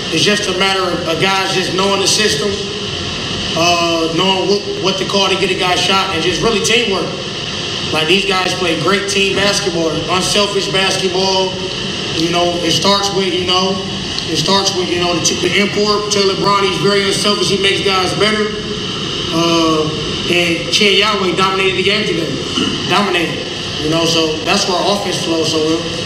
It's just a matter of guys just knowing the system, knowing what to call to get a guy shot, and just really teamwork. Like, these guys play great team basketball, unselfish basketball. You know, it starts with, the import. Taylor Brown, he's very unselfish. He makes guys better. And Chet Yahweh dominated the game today. Dominated. So that's where our offense flows so well.